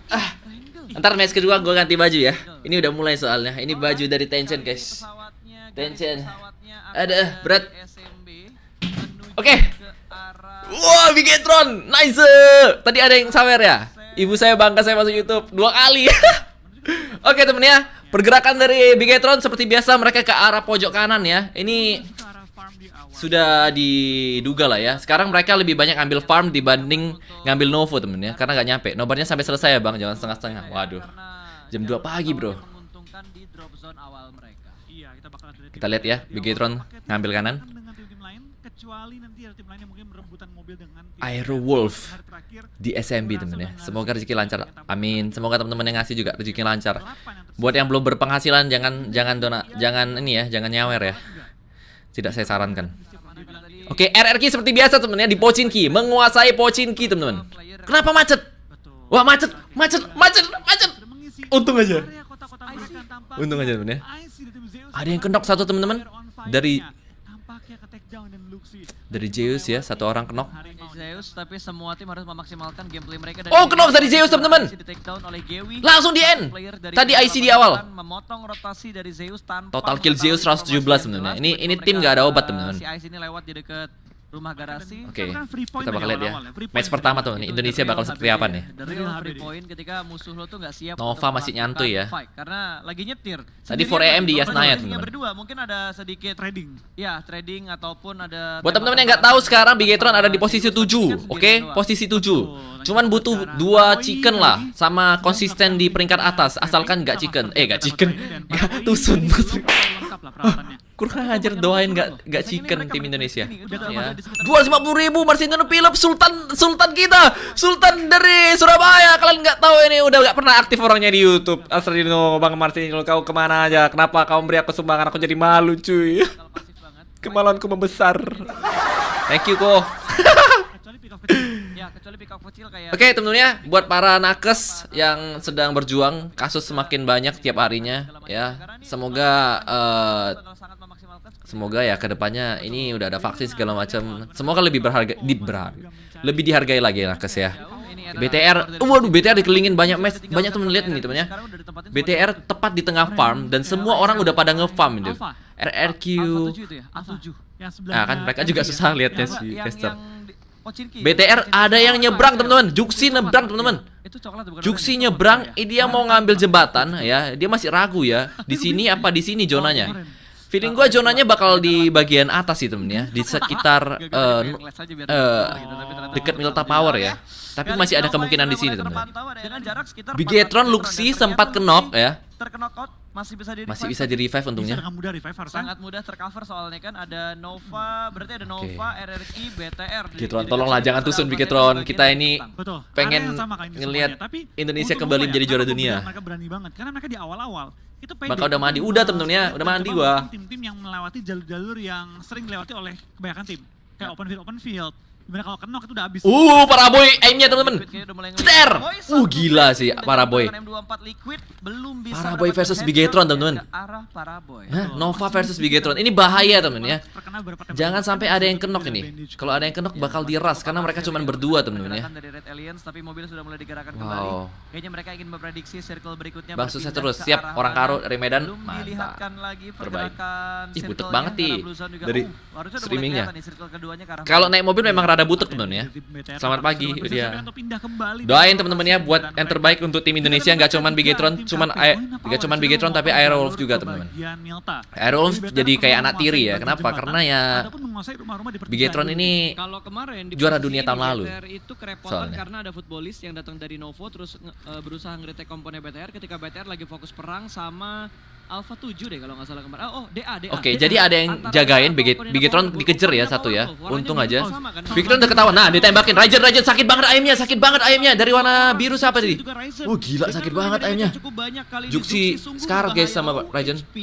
Ntar match kedua gue ganti baju ya. Ini udah mulai soalnya. Ini baju dari Tencent guys. Tencent. Ada berat. Oke. Wah, Bigetron, nice. Tadi ada yang sawer ya. Ibu saya bangga saya masuk YouTube 2 kali. Oke temen ya, pergerakan dari Bigetron seperti biasa mereka ke arah pojok kanan ya. Ini sudah diduga lah ya. Sekarang mereka lebih banyak ambil farm dibanding ngambil Novo temen ya. Karena nggak nyampe. Nobarnya sampai selesai ya bang, jangan setengah-setengah. Waduh, jam 2 pagi bro. Kita lihat ya, Bigetron ngambil kanan. Aero Wolf di SMB temen ya. Semoga rezeki lancar. Amin. Semoga teman-teman yang ngasih juga rezeki lancar. Buat yang belum berpenghasilan jangan ini ya, jangan nyawer ya. Tidak saya sarankan. Oke, RRQ seperti biasa temen ya di Pochinki, menguasai Pochinki teman-teman. Kenapa macet? Wah, macet. Untung aja. Untung aja temen ya. Ada yang knock satu teman-teman dari Zeus ya, satu orang knock. Zeus, tapi semua tim harus memaksimalkan gameplay mereka. Oh, knock dari Zeus teman-teman. Langsung di end. Tadi IC di awal. Memotong rotasi dari Zeus tanpa total kill Zeus 117 teman-teman. Ini tim gak ada obat teman-teman. Si IC ini lewat di dekat rumah garasi. Oke, kita bakal lihat ya. Match pertama tuh, nih Indonesia bakal seperti apa nih? The real free point ketika musuh lo tuh nggak siap. Nova masih nyantuy ya. Karena lagi nyetir. Tadi 4 AM di Yasnaya teman-teman. Berdua mungkin ada sedikit trading. Ya, trading ataupun ada. Buat teman-teman yang nggak tahu sekarang Bigetron ada di posisi 7, oke? Posisi 7. Cuman butuh 2 chicken lah sama konsisten di peringkat atas, asalkan nggak chicken. Nggak chicken. Tusun. Kurang ajar doain nggak chicken tim Indonesia. Ya. 250.000 Marcelino Philip Sultan kita, Sultan dari Surabaya. Kalian nggak tahu ini udah nggak pernah aktif orangnya di YouTube. Marcelino, Bang Marcelino, kau kemana aja? Kenapa kau beri aku sumbangan? Aku jadi malu cuy. Kemaluanku membesar. Thank you kok. Oke temen-temen ya, buat para nakes yang sedang berjuang, kasus semakin banyak tiap harinya ya. Semoga ya kedepannya ini udah ada vaksin segala macam. Semoga lebih lebih dihargai lagi nakes ya. BTR, waduh BTR dikelilingin banyak temen lihat nih temennya. BTR tepat di tengah farm dan semua orang udah pada nge-farm itu. RRQ. Nah kan mereka juga susah lihatnya sih caster. BTR ada yang nyebrang teman-teman. Juksi nyebrang teman-teman. Juksi nyebrang, dia mau ngambil jembatan ya. Dia masih ragu ya. Di sini apa di sini zonanya? Feeling gua zonanya bakal di bagian atas sih temen ya. Di sekitar dekat Milta Power ya. Tapi masih ada kemungkinan di sini temen. Bigetron Luxi sempat kenok ya. Masih bisa di revive untungnya. Sangat mudah tercover soalnya kan ada Nova, berarti ada Nova, RRQ, BTR. Bigetron tolonglah jangan tusun Bigetron. Kita ini pengen ngelihat Indonesia kembali menjadi juara dunia. Mereka berani banget karena mereka di awal-awal itu maka udah mandi, udah temen-temen ya, udah mandi gua. Tim-tim yang melewati jalur-jalur yang sering dilewati oleh kebanyakan tim. Kayak open field. Gimana kalau kenok itu udah habis. Paraboy aimnya temen-temen. Ceter. Gila sih Paraboy. Paraboy versus Bigetron temen-temen. Nova versus Bigetron. Ini bahaya temen ya. Jangan sampai ada yang kenok ini. Kalau ada yang kenok bakal diras karena mereka cuma berdua temen-temen ya. Wow. Kayaknya mereka ingin memprediksi circle berikutnya. Bang sukses terus. Siap orang Karo dari Medan. Mantap. Terbaik. Butek banget nih dari streamingnya. Kalau naik mobil memang rada butek temen ya. Selamat pagi dia. Doain temen-temen ya buat yang terbaik untuk tim Indonesia. Nggak cuman Bigetron tapi Aero Wolf juga temen-temen. Aero Wolf jadi kayak anak tiri ya. Kenapa? Karena ya Bigetron ini juara dunia tahun lalu. Itu kerepotan karena ada footballist yang datang dari Novo terus berusaha nge-retake komponen BTR ketika BTR lagi fokus perang sama Alpha 7 deh kalau nggak salah kemarin. DA. Oke, jadi ada yang jagain Bigetron dikejar ya satu ya. Untung aja. Bigetron udah ketahuan. Nah, ditembakin. Rajen sakit banget ayamnya. Dari warna biru siapa tadi? Gila sakit banget ayamnya. Juksi sekarang guys sama Rajen.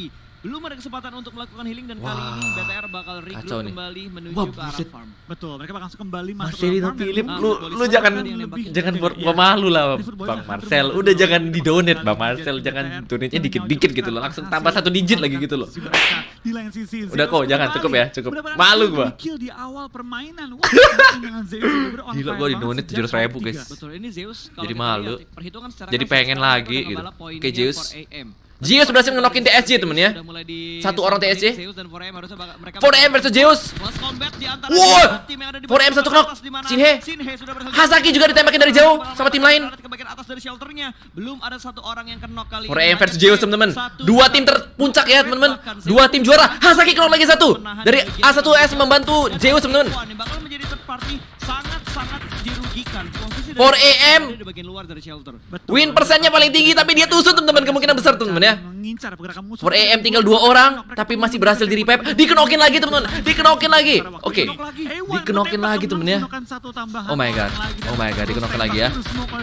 belum ada kesempatan untuk melakukan healing dan kali ini BTR bakal Kacau regroup nih. kembali menuju Wah, ke arah buset. farm. Betul, mereka bakal langsung kembali masuk Marcelino farm dan Philip, kembali lu jangan lebih buat iya. malu lah Di football Bang hampir Marcel. membawa Udah gol jangan di donate Bang kembali Marcel, menjadi jangan BTR. donate-nya Cuma dikit-dikit gitu loh. Langsung tambah 1 digit lagi gitu loh. Mereka di lain sisi Udah Zeus kok, jangan, kembali. cukup ya, cukup. Benar-benar Malu kill gua. demi kill di awal permainan. Wah, dengan Zeus bener-bener on Gila, fire gua di banget donate sejak 700.000 tiga. guys. Betul, ini Zeus kalau Jadi kita malu. lihat, perhitungan secara Jadi kasar pengen sekarang lagi udah gitu. ngebalap poinnya Oke, Zeus. 4AM. Zeus berhasil ngenokin TSJ temen ya. Sudah mulai di 1 orang TSJ. Zeus dan 4AM harusnya mereka 4AM versus Zeus. close combat di antara Wow! dua tim yang ada di 4AM satu knock. atas di mana Shinhe. sudah berhasil Hasaki juga ditembakin dari jauh sama tim lain. Ke bagian atas dari shelternya. Belum ada 1 orang yang knock kali 4AM ini. versus Zeus temen-temen. 2 tim terpuncak ya temen-temen. 2 tim juara. Hasaki knock lagi 1. Dari A1S membantu Zeus temen-temen. Ini bakal menjadi third party sangat dirugikan. Posisi 4AM. di bagian luar dari shelter. Betul. Win persennya paling tinggi tapi dia tusuk temen-temen, kemungkinan besar temen-temen ya. Mengincar pergerakan musuh. 4AM tinggal 2 orang tapi masih berhasil di revive. Dikenokin lagi temen-temen. Dikenokin lagi. Oke. Dikenokin lagi temen ya. Oh my god. Oh my god, dikenokin lagi ya.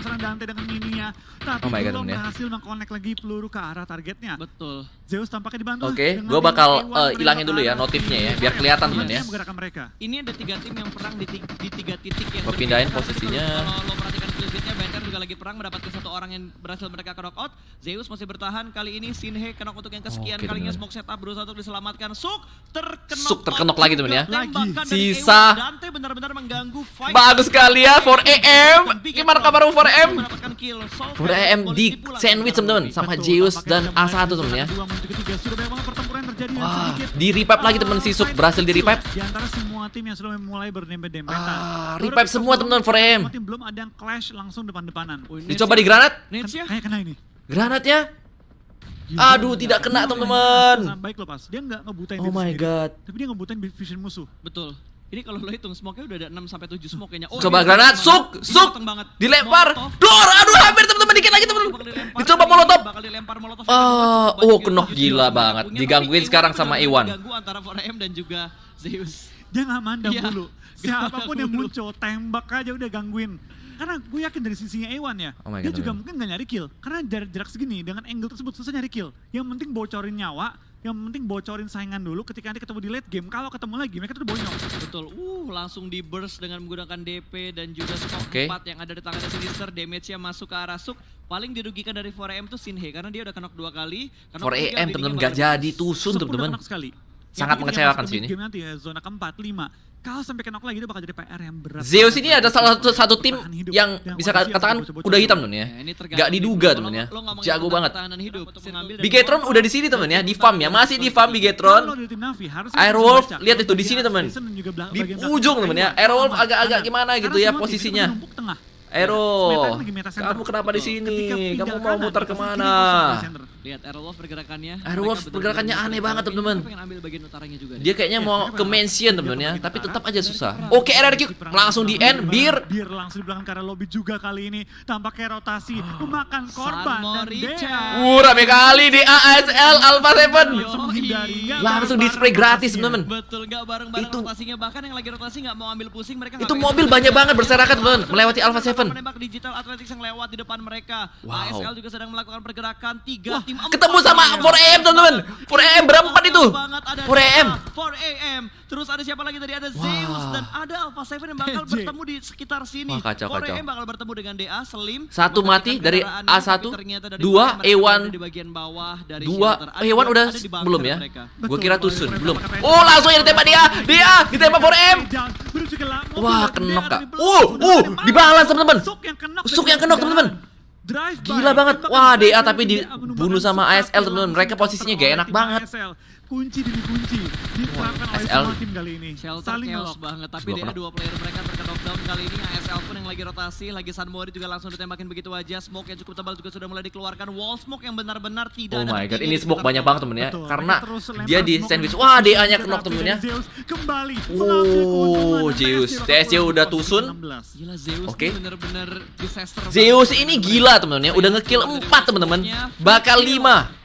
Oh my god, temen ya. Berhasil mengkonek lagi peluru ke arah targetnya. Betul. Zeus tampaknya dibantu. Oke, dengan gua bakal Ewan ilangin dulu ya menembak notifnya ya, arah. biar kelihatan temen ya. Menggerakkan mereka. Ini ada 3 tim yang perang di 3 titik yang Gua pindahin berbeda. posisinya. Kalau lo perhatikan clipnya, BTR juga lagi perang mendapatkan 1 orang yang berhasil mereka knock out. Zeus masih bertahan, kali ini Shinhe knock untuk yang kesekian Oke, kalinya. temen. Smoke setup berusaha untuk diselamatkan. Suk terkenok lagi, temen ya. Tembakan dari Sisa. Ewan. Dante benar-benar mengganggu fight. Bagus sekali ya 4AM. Gimana kabar 4AM? Mendapatkan kill. So, 4AM di sandwich temen-temen sama Zeus dan A1 temen ya. Dua menuju ketiga, sudah banyak banget pertempuran yang terjadi dan Wah, sedikit di revive lagi temen si Suk, berhasil di revive. di antara semua tim yang sudah mulai berdempet-dempetan. Revive semua temen-temen 4AM. Semua tim belum ada yang clash langsung depan-depanan. Dicoba di granat. Netsnya. Kayak kena ini. Granatnya. Gila, Aduh, tidak kena, Gila, teman-teman. Baik loh pas, dia nggak ngebutain Oh diri my sendiri, god. tapi dia ngebutain vision musuh. Betul. Ini kalau lo hitung smoke-nya udah ada 6 sampai 7 smoke kayaknya. Oh, Coba ini granat, mateng Suk, banget. Suk. Ini mateng banget. Dilempar. Molotov. Dor, aduh hampir temen-temen, dikit lagi temen. Bakal dilempar Dicoba kali ini, molotov. bakal dilempar molotov. Kenok gila banget. Digangguin sekarang sama Iwan. Ganggu antara 4AM dan juga Zeus. Dia nggak mandang Iya, dulu. nggak Siapapun mandang yang dulu. muncul, tembak aja udah gangguin. Karena gue yakin dari sisinya Ewan ya, Oh my dia God, juga teman. mungkin nggak nyari kill. Karena jarak segini, dengan angle tersebut susah nyari kill. Yang penting bocorin nyawa, yang penting bocorin saingan dulu ketika nanti ketemu di late game. Kalau ketemu lagi, mereka tuh bonyok. Betul. Langsung di burst dengan menggunakan DP dan juga smoke Oke. 4 yang ada di tangannya Sinister. Damage-nya masuk ke arah Suk. Paling dirugikan dari 4AM tuh Shinhe karena dia udah knock 2 kali. Knock 4AM tiga, temen-temen biddingnya gak bakal jadi bagus. tusun Sup temen-temen. udah knock sekali. Sangat Yang mengecewakan masuk sih ke ini. game nanti ya, zona keempat, 5. Kalau sampai knock lagi itu bakal jadi PR yang berat. Zeus banget ini buat ada salah Zeus satu untuk tim bertahan hidup. yang Dan bisa posisi katakan yang bocor-bocor kuda hitam dulu. temen ya. Ini tergantung Gak nih, diduga kalau temen ya. lo ngomongin Jago tentang banget. pertahanan hidup, mengambil dari Bigetron bawah, udah di sini temen ya, di farm ya, masih di farm Bigetron. Kalau dari tim Navi, harusnya Airwolf, bisa baca. lihat itu di sini, Bagian temen. Jason dan juga Di bagian belakang ujung temen ya. Airwolf Airwolf aman. agak-agak Karena gimana gitu semua ya tim itu posisinya. menumpuk tengah. Aero, Smackdown lagi meta center. kamu kenapa di sini? Ketika pindah Kamu ke mau kanan, muter pasti kemana? kiri kosong di center. Lihat Airwolf pergerakannya. Airwolf Mereka pergerakannya benar-benar aneh banget, tapi teman-teman. mereka pengen ambil bagian utaranya juga. Dia kayaknya Iya, mau mereka ke bakal- mansion dia temen ya, bakal tapi ke tetap arah. aja susah. Dan Oke, RRQ langsung di end, Bir. Bir langsung di belakang ke arah lobby juga kali ini. Tampaknya rotasi memakan korban dan Morica. Dea. Rame kali di ASL Alpha 7. Langsung menghindari. Nggak Langsung bareng-bareng display gratis rotasinya. temen. Betul, gak bareng-bareng Itu- rotasinya. Bahkan yang lagi rotasi gak mau ambil pusing, mereka Itu nggak mobil pengen- banyak banget berserakan temen, melewati Alpha 7. Menembak Digital Athletics yang lewat di depan mereka. Wow. ASL juga sedang melakukan pergerakan. 3 tim. Ketemu sama 4AM temen-temen. 4AM berempat itu. 4AM. 4AM. Terus ada siapa lagi tadi? Ada Zeus dan ada Alpha 7 yang bakal TJ. bertemu di sekitar sini. Wah, kacau, 4AM bakal bertemu dengan DA, Slim. Satu mati mematikan dari kendaraannya, A1, tapi ternyata dari 2 mereka Ewan, berada di bagian bawah dari 2 shelter. Ada Ewan udah ada di bunker belum ya? mereka. Gue kira Tusun, belum. Mereka- Oh, langsung ya ditembak dia ditembak 4AM. Menuju ke mobil Wah, dan kenok, Dea Kak. dari belakang. Dibalas, teman-teman. Suk yang kenok Suk dari yang kenok, jalan. teman-teman. Drive by. Gila banget. Tembakan Wah, drive DA by tapi dari DA dibunuh menumbangkan sama Suk, ASL, tapi teman-teman. langsung Mereka posisinya gak oleh enak tim banget. ASL. Kunci demi kunci diterapkan oleh ASL semua tim kali ini. Shelter Saling chaos ngelok. banget, tapi Gua dia kena. dua player mereka terkena kali ini. ASL pun yang lagi rotasi, lagi Sunmori juga langsung ditembakin begitu aja. Smoke yang cukup tebal juga sudah mulai dikeluarkan. Wall smoke yang benar-benar tidak Oh ada my god, hentinya ini di smoke sekitar banyak Smoke. banget temen ya. Betul, Karena mereka terus lempar dia di smoke sandwich. menuju Wah, ke DA-nya tetapi kenok temennya. dari Zeus kembali Oh, mengambil keuntungan dan Zeus. TSJ TSJ bakal udah keluar tusun. 16. Gila, Zeus Oke. ini bener-bener disaster Zeus banget. ini gila temen-temen ya. Udah ngekill 4 temen-temen. Bakal 5.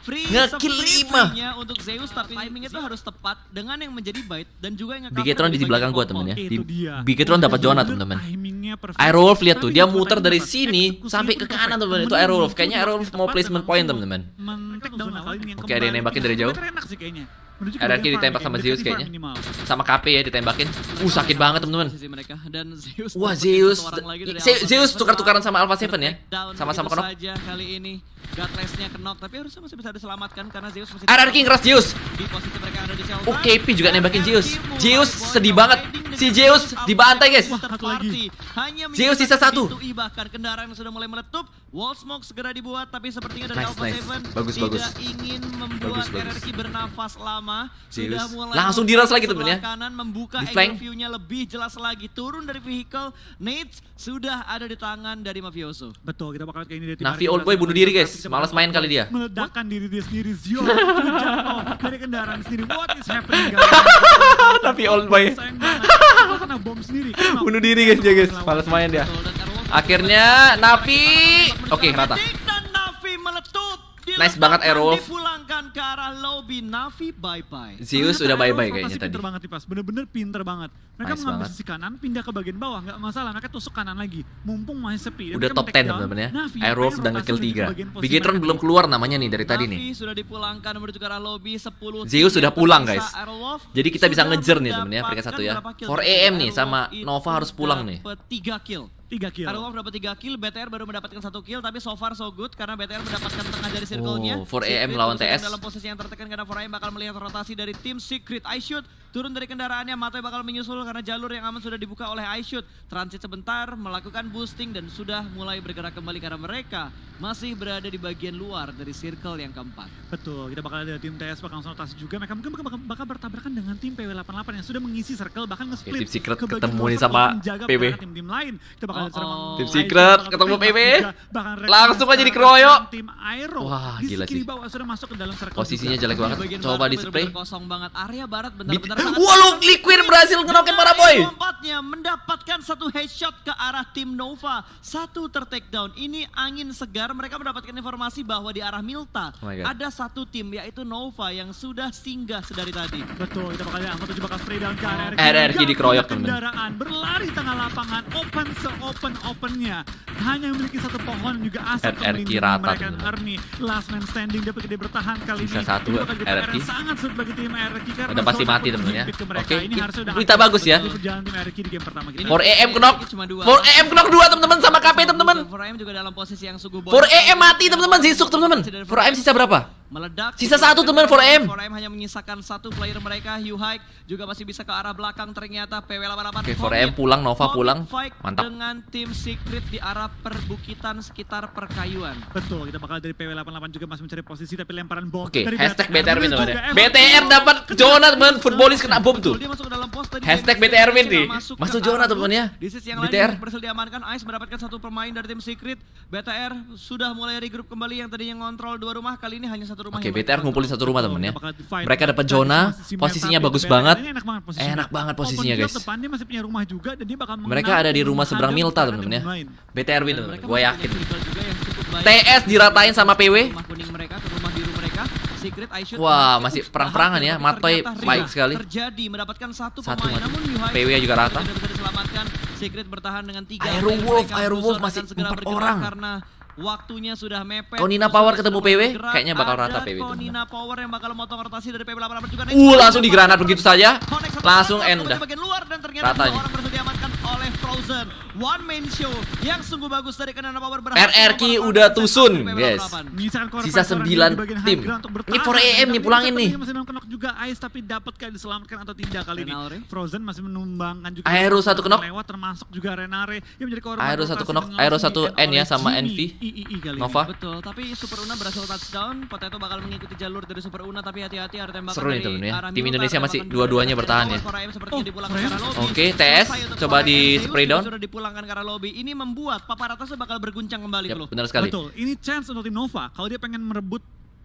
Nge-kill 5. Untuk Zeus, tapi timing itu harus tepat dengan yang menjadi bait dan juga yang Bigetron di belakang gua temen ya. Itu dia. Bigetron dapat zona temen-temen. Timingnya perfect. Aerowolf lihat tuh, Tapi dia di muter time dari perfect, sini eksekusi sampai pun ke kanan perfect. temen. Itu Bener, Aerowolf. itu Kayaknya waktu Aerowolf tepat mau dan placement langsung point temen-temen. men-take down kali ini yang Oke, ada yang kembali. nembakin dari jauh. Better enak sih kayaknya. Menuju ke RRQ bagian ditembak farming, sama mendekati Zeus kayaknya. farm minimal. Sama KP ya ditembakin. Sakit banget temen-temen. Posisi mereka dan Zeus. Wah, dapetin Zeus satu orang lagi dari Zeus Alpha Seven. tukar-tukaran sama Alpha Seven ya. Down Sama-sama begitu knock. saja kali ini. Godless-nya knock, tapi harusnya masih bisa diselamatkan karena Zeus masih RRQ ngeras Zeus. di posisi mereka ada di shelter. Oh, KP juga nembakin Zeus. RRQ Zeus mulai sedih boy banget. fighting Si dengan Zeus Alpha dibantai, guys. Seven Satu lagi. Party. Hanya Zeus sisa menyisakan satu. B2E, bahkan kendaraan yang sudah mulai meletup. Wall smoke segera dibuat, tapi sepertinya dari Nice, Alpha nice. Seven Bagus, tidak bagus. ingin membuat Bagus. RRQ bernafas lama. Zeus. Sudah mulai Langsung diras lagi sebelah temen ya. kanan, membuka Di angle flank. view-nya lebih jelas lagi. Turun dari vehicle, Nate sudah ada di tangan dari Mafioso. Betul, kita bakal kayak ini dari tim Navi Arki Old Boy berhasil bunuh diri, menangkap, guys. kita Malas bakal main kali dia. Meledakkan diri dia sendiri. Zio jatuh dari kendaraan sendiri. What is happening guys? Navi Old Boy. Sayang banget. Kena bom sendiri. Kena. Bunuh diri guys dia guys. Malas main dia. Betul, dan Airwolf Akhirnya Navi. Oke, rata. Dan Navi meletup. Nice banget Airwolf. Dipulangkan ke arah lobby. Navi bye-bye. Zeus Ternyata udah bye-bye Aeroflot kayaknya masih tadi. Pinter banget nih pas, bener-bener pinter banget. Mereka Nice mengambil banget. sisi kanan, pindah ke bagian bawah, nggak masalah. Mereka tusuk kanan lagi, mumpung masih sepi. Dan Udah mereka top 10 men-take down temen-temen ya. Navi, Airwolf pengen udah rotasi nge-kill menuju ke 3. bagian posisi Bigetron mereka. belum keluar namanya nih dari tadi nih. Navi sudah dipulangkan menuju ke arah lobby 10. Zeus sudah pulang, guys. Airwolf Jadi kita bisa sudah ngejer nih temen ya, mendapatkan peringkat 1 ya. berapa kill? 4 AM nih sama Airwolf Nova harus itu pulang nih. dapat 3 kill. 3 kill. Airwolf dapat 3 kill, BTR baru mendapatkan 1 kill, tapi so far so good karena BTR mendapatkan tengah dari circle-nya. Oh, 4AM Secret lawan terus sedang TS. dalam posisi yang tertekan karena 4AM bakal melihat rotasi dari tim Secret. iShoot turun dari kendaraannya, Matoy bakal menyusul karena jalur yang aman sudah dibuka oleh iShoot. Transit sebentar, melakukan boosting dan sudah mulai bergerak kembali karena mereka masih berada di bagian luar dari circle yang keempat. Betul, kita bakal ada tim TS bakal langsung rotasi juga. Mereka mungkin bakal bertabrakan dengan tim PW88 yang sudah mengisi circle, bahkan nge-split. Tim Secret ke bagian ketemu luar nih circle sama untuk menjaga PW. pergerakan tim-tim lain. Kita bakal ada serangan Tim iShoot, Secret bakal ketemu tembak PW. juga. Bahkan Red Langsung Bull aja sekarang dikeroyok. menyerang tim Aero. Wah, Di gila kiri sih. bawah sudah masuk ke dalam circle Posisinya juga. jelek banget. Bagian Coba barat di spray. benar-benar kosong banget. Area barat benar-benar sangat Wah, lu Liquid berhasil ngenokin para boy. Lompatnya mendapatkan satu headshot ke arah tim Nova. Satu ter-takedown. Ini angin segar. Mereka mendapatkan informasi bahwa di arah Milta Oh my God. ada satu tim yaitu Nova yang sudah singgah sedari tadi. Betul, kita bakal lihat Angkot 7 bakal spray down ke RRQ. RRQ Gak dikeroyok, punya temen. kendaraan, berlari tengah lapangan, open se-open-opennya. Hanya memiliki satu pohon juga asap RRQ rata, mereka. temen. Ernie, last man standing, dapat dia bertahan kali Bisa ini. satu, Ini bakal jadi PR RRQ. yang sangat sulit bagi tim RRQ karena Udah pasti zona mati, pun temen, ya. menyempit ke mereka. Oke, Ini harusnya udah berita akan bagus ya. di perjalanan tim RRQ di game pertama kita. 4AM knock. Cuma dua. 4AM knock 2 teman-teman sama KP teman-teman. 4AM juga dalam posisi yang sungguh 4AM mati teman-teman. Zisuk teman-teman. 4AM sisa berapa? Meledak. Sisa satu, teman, 4AM. 4AM hanya menyisakan satu player mereka, Hugh juga masih bisa ke arah belakang ternyata. PW88 Oke, 4AM pulang, Nova pulang. fight Mantap. dengan tim Secret di arah perbukitan sekitar perkayuan. Betul, kita bakal dari PW88 juga masih mencari posisi tapi lemparan bom Oke, dari hashtag BTR win juga. teman-teman. BTR dapat zona teman. Footballis kena bom tuh. Dia masuk ke dalam pos tadi. Hashtag Dia BTR win berhasil nih. ke Masuk arah zona, booth. teman-teman ya. Di sisi yang BTR. lain berhasil diamankan. Ice mendapatkan satu pemain dari tim Secret. BTR sudah mulai regroup kembali yang tadinya ngontrol dua rumah, kali ini hanya satu rumah. Oke, yang mereka BTR ngumpulin satu rumah temen ya. Bakal di-fight. Mereka dapat Tadi zona, posisi posisinya map bagus BTR banget. ini enak banget posisinya. Enak banget posisinya, Open field guys. depan dia masih punya rumah juga dan dia bakal Mereka ada di rumah seberang Milta teman-teman ya. BTR win Dan teman-teman. mereka Gue masih yakin. punya vehicle juga yang cukup baik. TS diratain sama PW. Rumah kuning mereka ke rumah biru mereka. Secret iShoot. Wah, masih perang-perangan ya. Matoy Ternyata baik Riga sekali. Terjadi mendapatkan satu Satu pemain. mati. Namun Yuhai PW juga rata. tidak bisa diselamatkan. Secret bertahan dengan 3. Aerowolf, Aerowolf masih 4 orang. Karena waktunya sudah mepet. Konina Musuh Power sudah ketemu mulai PW, bergerak. kayaknya bakal Ada rata PW, Konina Power yang bakal motong rotasi dari PW88 juga. Langsung digranat begitu saja. Connect satu Langsung orang, end satu udah. di bagian luar dan ternyata Rata dua nih. orang berhasil diamankan oleh Frozen. One man show yang sungguh bagus dari Konina Power berhasil. RRQ mempertahankan udah set tusun, PW88. guys. Sisa 9 tim. Ini 4AM nih, pulangin nih. Masih menang juga Ice tapi dapat kayak diselamatkan atau tidak kali ini. Renare. Frozen masih menumbangkan juga. Aero satu knock. Lewat termasuk juga Renare yang menjadi korban. Aero satu rotasi knock, dan Aero langsung satu di-end N ya oleh sama Jimmy. Envy. III kali ini. Nova. Betul, tapi Super Una berhasil touchdown. Potato bakal mengikuti jalur dari Super Una, tapi hati-hati ada tembakan Seru nih dari temen ya. arah Tim Milta, Indonesia masih tembakan dua-duanya dari bertahan ya. 4AM sepertinya Oh, dipulangkan 4AM. ke arah lobby. Oke, TS, Selesai untuk coba 4AM. di Zeus spray juga down. Sudah dipulangkan ke arah lobby. Ini membuat paparatasnya bakal berguncang kembali, Yap, Flo. benar sekali. Betul, ini chance untuk tim Nova. Kalau dia pengen merebut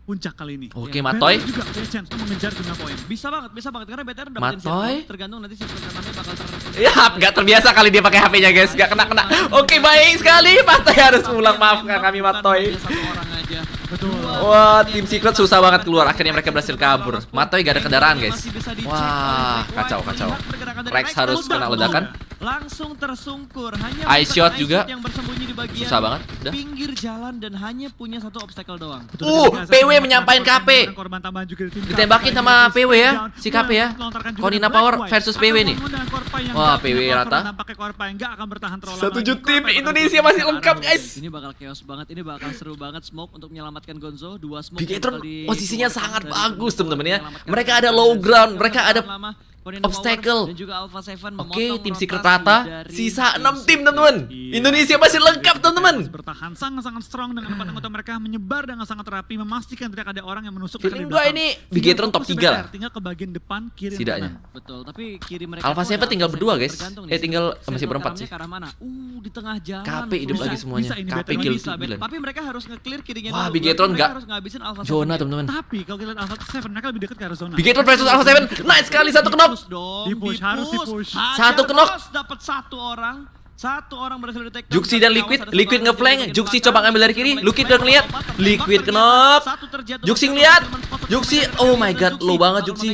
puncak kali ini. Oke, Ya. Matoy. BTR juga punya chance untuk mengejar 5 poin. Bisa banget karena BTR udah Matoy. tergantung nanti si pertahanannya bakal Ya, nggak terbiasa kali dia pakai HP-nya guys, nggak kena. Oke, baik sekali. Matoy harus pulang, maafkan kami Matoy. Satu orang aja. Betul. Wah, tim Secret susah banget keluar. Akhirnya mereka berhasil kabur. Matoy gak ada kendaraan guys. Wah, kacau. Rex harus kena ledakan. Langsung tersungkur. Hanya Ice shot juga. yang bersembunyi di bagian Susah banget. Udah. pinggir jalan dan hanya punya satu obstacle doang. PW menyampaikan KP. Korban tambahan juga di tim Ditembakin KP. sama PW ya, si Down. KP ya. Melontarkan juga Konina Black Power White. versus PW nih. Akan mengundang Korpa yang Wah, nggak PW punya rata. cover dan nampaknya Korpa yang nggak akan bertahan terlalu lama. Setuju lagi. tim Korpa yang Indonesia akan masih bertahan lengkap arah guys. Ini bakal chaos banget, ini bakal seru banget smoke untuk menyelamatkan Gonzo. Dua smoke. Bigetron yang bakal di- posisinya sangat dari bagus Gonzo teman-teman ya. menyelamatkan Mereka Gonzo ada dari low ground, Gonzo. mereka ada Lama, Konina obstacle. Power dan juga Alpha 7 Oke, memotong tim Secret rotasi rata. dari Sisa tim 6 tim Secret. teman-teman. Iya. Indonesia masih lengkap teman-teman. Harus bertahan sangat-sangat strong dengan empat anggota mereka menyebar dengan sangat rapi, memastikan tidak ada orang yang menusuk Feeling dari gua belakang. ini Tinggal Bigetron top fokus 3 lah. BTR, tinggal ke bagian depan, kiri, dan Setidaknya. kanan. Betul, tapi kiri mereka Alpha pun 7 tinggal Alpha berdua, 7 guys. tergantung Tinggal Circle masih berempat karamnya sih. ke arah mana? Di tengah jalan. KP hidup bro. lagi semuanya. Bisa ini KP BTR. kill Bisa, 9. tapi mereka harus nge-clear kirinya Wah, dulu. Bigetron Mereka nggak harus ngabisin Alpha zona 7-nya. teman-teman. Tapi kalau kita lihat Alpha 7, mereka lebih dekat ke arah zona. Bigetron versus Alpha 7. Nice sekali, satu knock. Di-push dong, Di-push, harus di-push. Hajar Satu knock. bos, dapat satu orang. Satu orang berhasil di-take down. Juksi dan Liquid, Liquid ngeflank, Juksi coba ngambil dari kiri, Liquid udah ngeliat, Liquid knock. Juksi ngeliat, Juksi, oh my god, low banget Juksi.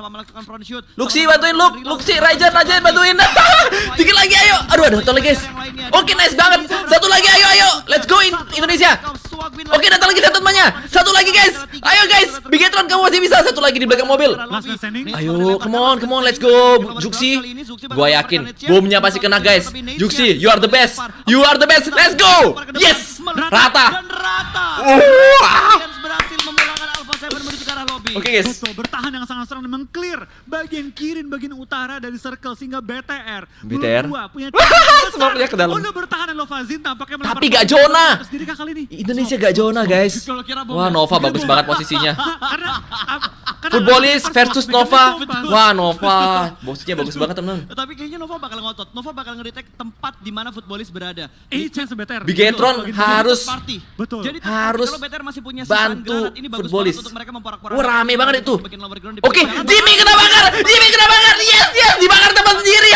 Luxi bantuin Luxi, Rajan bantuin. Dikit lagi ayo. Aduh ada satu lagi guys. Oke nice banget. Satu lagi ayo. Let's go Indonesia. Oke datang lagi satu temannya. Satu lagi guys. Ayo guys. Bigetron kamu masih bisa. Satu lagi di belakang mobil. Last man standing. Ayo, come on, let's go, Juksi. Gua yakin, bomnya pasti kena guys. Juksi, you are the best, let's go. Yes, rata. Dan rata. Wah. Lions berhasil memulangkan Alpha 7 menuju ke arah lobby. Oke guys. Betul, bertahan yang sangat strong dan meng-clear bagian kiri dan bagian utara dari circle sehingga BTR punya Smoke-nya ke dalam. Udah bertahan dan Lovazin tampaknya melempar Tapi gak bola zona. atas diri kah kali ini? Indonesia gak zona guys. Kalau kira bom Wah ya. Nova bagus banget posisinya. Karena Footballist versus Nova. Betul. Wah Nova, posisinya bagus banget teman. Tapi kayaknya Nova bakal ngotot. Nova bakal ngedetect tempat di mana footballist berada. chance BTR. Bigetron harus Party. Betul. Jadi harus kalau BTR masih punya sisaan bantu granat, ini bagus footballist. banget untuk mereka memporak-porandakan. Wah rame banget itu. Bagian lower ground di Oke, pinggir jalan. Jimmy kena bakar. Yes, dibakar teman sendiri.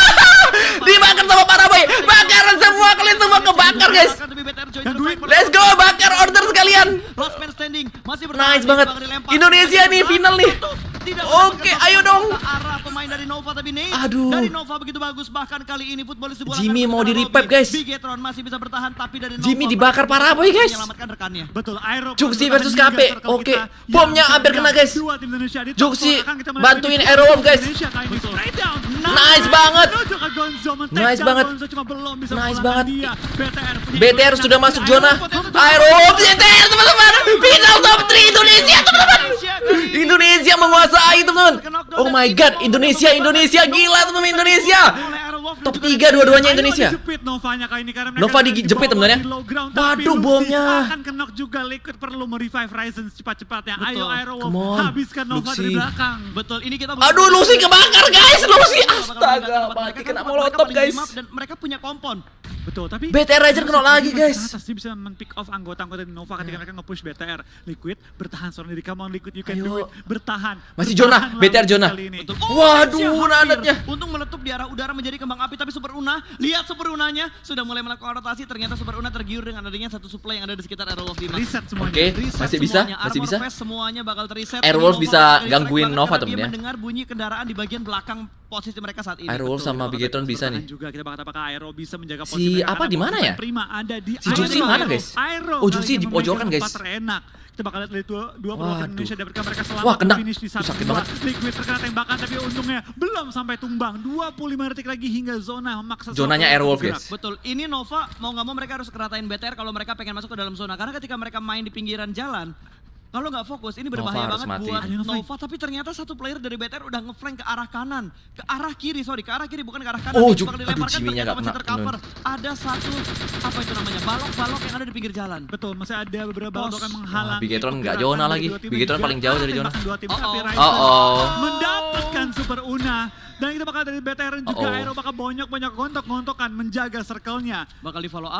Dibakar sama para boy. Bakaran semua, kalian semua kebakar guys. Tapi BTR join Dan the duit. fight. Let's go, bakar order sekalian. Last man standing masih bertahan. Nice banget. Bakal dilempar. Indonesia nih final nih. Tidak Oke, mendapatkan ayo satu dong. ke arah pemain dari Nova tapi Nate Aduh. dari Nova begitu bagus bahkan kali ini footballist dipulangkan Jimmy ke mau arah di-revive, lobby. guys. Bigetron masih bisa bertahan tapi dari Nova Jimmy dibakar parah boy guys. menyelamatkan rekannya. Betul, Aero Juksi bertahan versus hingga KP. circle Oke. kita. Bomnya Yang hampir kena, sedang guys. dua tim Indonesia di top Juksi, score. Akan kita melihat bantuin ini Aero Wolf, guys. Indonesia kali ini. Straight down. Nice banget. Menuju ke Gonzo, men-take Nice down banget. Gonzo, cuma belum bisa Nice memulangkan banget. dia. punya BTR Indonesia. sudah masuk Aero zona. Wolf, Aero Wolf BTR teman-teman. Final top 3 Indonesia teman-teman. Indonesia menguasai teman-teman. Oh my god, Indonesia gila teman-teman Indonesia. Top 3 dua-duanya Indonesia. Dijepit Novanya kali ini karena mereka Nova ada di dijepit bawah temennya. di low ground, tapi Waduh, Luxi bomnya. akan kenok juga. Liquid perlu merevive Ryzen secepat-cepatnya. Ayo Betul. Aero Wolf, Come on, habiskan Nova Luxi. dari belakang. Betul, ini kita Aduh, Lucy kebakar guys. Lucy astaga, Mereka mati kan kena mereka molotov paling guys. di map dan mereka punya kompon. Betul, tapi BTR Ranger kena lagi, guys. Atas dia bisa men-pick off anggota-anggota di Nova ketika mereka nge-push BTR. Liquid bertahan seorang diri. Come on Liquid, you can do Ayo. it. Bertahan. Masih Bertahan zona, BTR lawan zona. kali ini. Betul. Waduh, Indonesia nandatnya. hampir. Untung meletup di arah udara menjadi kembang api, tapi Super Una, lihat Super Unanya sudah mulai melakukan rotasi. Ternyata Super Una tergiur dengan adanya satu supply yang ada di sekitar Aero Wolf 5. Reset semuanya. Oke. Reset Masih bisa, semuanya. masih Armor bisa. Vest semuanya bakal terreset. Aero Ini Wolf Nova bisa bakal di-strike gangguin banget Nova karena temen dia ya. mendengar bunyi kendaraan di bagian belakang posisi mereka saat ini. Aero Wolf Betul. sama Bigetron bisa Bertahan nih. juga kita bakal apakah Aero bisa menjaga Si posisi mereka. apa Karena di mana posisi ya? Prima ada di Si Juksi Aero. mana, guys? Aero Oh, Juksi kali di ini pojokan, memiliki guys. tempat terenak. Kita bakal lihat dari dua peluang Waduh. Indonesia dapatkan mereka selamat Wah, kena. finish di Sakit sakit banget. Liquid terkena tembakan tapi untungnya belum sampai tumbang. 25 detik lagi hingga zona memaksa. Zonanya Sokol Aero Wolf, bergerak. guys. Betul, ini Nova mau nggak mau mereka harus keratain BTR kalau mereka pengen masuk ke dalam zona. Karena ketika mereka main di pinggiran jalan, kalau nggak fokus ini berbahaya Nova harus banget mati. buat Ayo, Nova. Nova. Tapi ternyata satu player dari BTR udah ngeflank ke arah kanan, ke arah kiri bukan ke arah kanan. Oh, Dia bakal aduh, dilemparkan, Jimmy-nya ternyata nggak masih kena, tercover. Ada satu apa itu namanya balok-balok yang ada di pinggir jalan. Betul, masih ada beberapa Pos. balok yang menghalangi. Wah, Bigetron nggak pergerakan zona dari lagi. dua tim Bigetron dan paling jauh dari zona. tembakan dua tim, tapi Uh-oh. Ryzen Uh-oh. mendapatkan Super Una. Dan kita bakal dari BTR juga Uh-oh. Aero bakal bonyok-bonyok gontok-gontokan menjaga circle-nya. Bakal di follow up.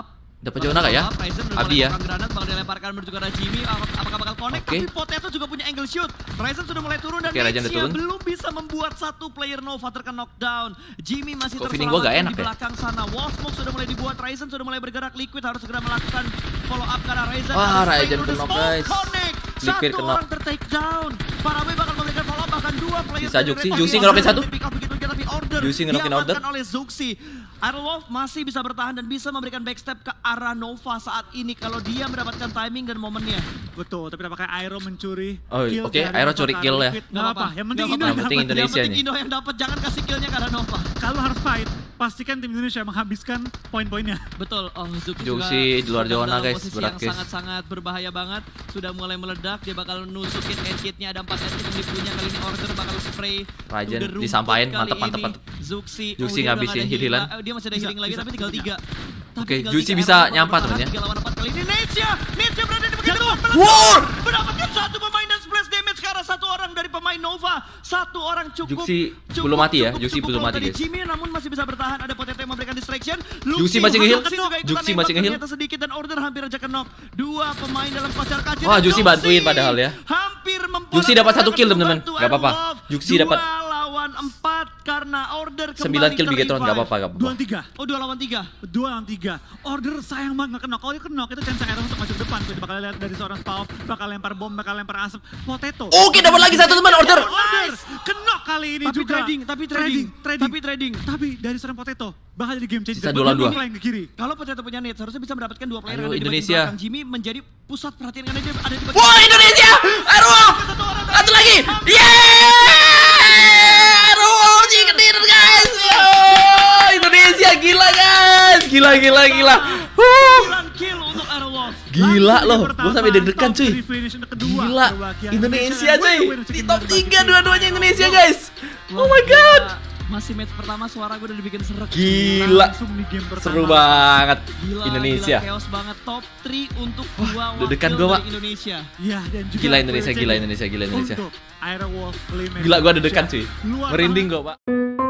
Dapat zona nggak ya? Ryzen udah Abi mulai ya. melakukan granat, bakal dilemparkan menuju ke arah Jimmy. Apakah bakal connect? Oke. Tapi Potato juga punya angle shoot. Ryzen sudah mulai turun dan Oke, Ryzen udah Nexia turun. belum bisa membuat satu player Nova terkena knockdown. Jimmy masih Kok feeling gua nggak terselamatkan enak di ya? belakang sana. Wall smoke sudah mulai dibuat. Ryzen sudah mulai bergerak. Liquid harus segera melakukan follow up karena Ryzen Wah, harus Ryzen play through the knock, smoke. guys. Connect. Liquid Satu knock. orang ter-take down. Parawe bakal memberikan follow up, bahkan dua player. Sisa dari Juxi. Red Juxi Hawk ngerokin satu. pick up begitu, tapi order Juxi ngerokin order. diamankan oleh Zuxi. Aerolov masih bisa bertahan dan bisa memberikan backstep ke arah Nova saat ini kalau dia mendapatkan timing dan momennya. Betul, tapi apakah Aero mencuri Oh, kill oke, dari Aero Nova curi ke kill arah ya. Liquid? Nggak apa-apa, yang penting Nggak Indo apa-apa. Yang penting dapat. Indonesia yang penting nih. Indo yang dapat, jangan kasih killnya ke arah Nova. Kalau harus fight, pastikan tim Indonesia menghabiskan poin-poinnya. Betul, oh Zuxi Juxi di luar sedang zona, dalam guys, posisi berat, yang guys. sangat-sangat berbahaya banget. Sudah mulai meledak, dia bakal nusukin edge-nya, ada 4 edge yang dipunya kali ini. Order bakal spray. Ryzen Udah rumput disampain, kali mantep, ini. mantep, mantep. Zuxi, Juxi dia udah ngabisin nggak ada heal-healan. Dia masih ada healing lagi, tapi tinggal 3. Oke, Juxi bisa nyampat temen ya. 3 lawan 4 kali ini. Nexia berada di bagian depan. Wow! Mendapatkan satu pemain dan splash damage ke arah satu orang dari pemain Nova. Satu orang cukup. Juxi belum mati ya, Juxi cukup belum low mati, tadi guys. Jimmy namun masih bisa bertahan. Ada Potato yang memberikan distraction. Juxi masih nge-heal. juga ikutan Juxi nembak, masih nge-heal. ternyata sedikit dan order hampir aja knock. 2 pemain dalam kocar kacir. Wah, Dan Juxi bantuin padahal ya. Hampir membuat Juxi dapat 1 kill, teman-teman. membantu Gak apa-apa. Aerolov. Juxi dapat 2 lawan 4 karena order 9 kembali kill Bigetron, gak apa-apa, gak 2 apa-apa. 3. Oh, 2 lawan 3. 2 lawan 3. Order sayang banget nggak kena. Kalau dia kena, itu chance Aero untuk maju ke depan. Kita bakal lihat dari seorang Spawn, bakal lempar bom, bakal lempar asap. Potato. Oke, dapat lagi satu teman order. Order. Kena kali ini Tapi juga. trading. Tapi dari seorang Potato bakal jadi game changer. Sisa 2 lawan 2. Flank ke kiri. Kalau Potato punya net, seharusnya bisa mendapatkan 2 player Ayo, yang ada di Indonesia. belakang Jimmy menjadi pusat perhatian karena dia ada di bagian Wah, Indonesia! Aero! Satu lagi! Yeay! Aero chicken dinner, guys! Yo! Indonesia, gila, guys! Gila. 9 kill untuk Aerolov. Gila Langsung loh, yang pertama, gue sampai deg-degan top cuy. 3 finish untuk kedua. Gila, Slovakia, Indonesia dan cuy. winner Di chicken top dinner 3 bagi dua-duanya tim. Indonesia, guys. Oh my Wah, god. gila. Masih match pertama suara gue udah dibikin serak. Gila. Langsung di game pertama. Seru banget Gila, Indonesia. Gila, chaos banget. Top 3 untuk 2 deg-degan wakil gua, Pak. dari Indonesia. Iya, dan juga Gila Indonesia, player gila champion Indonesia, gila Indonesia. Untuk Aerowolf Playmaker Gila, gue deg-degan cuy. Luar Merinding banget. gue, Pak.